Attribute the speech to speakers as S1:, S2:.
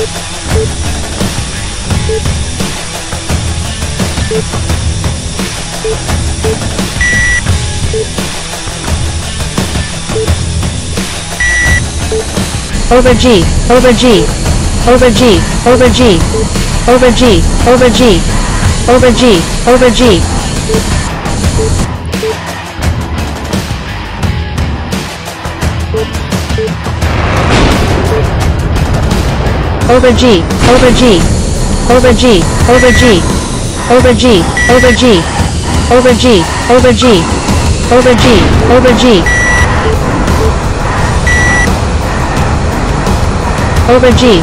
S1: over G, over G, over G, over G, over G, over G, over G, over G. Over G, over G, over G, over G, over G, over G, over G, over G, over G, over G, over G.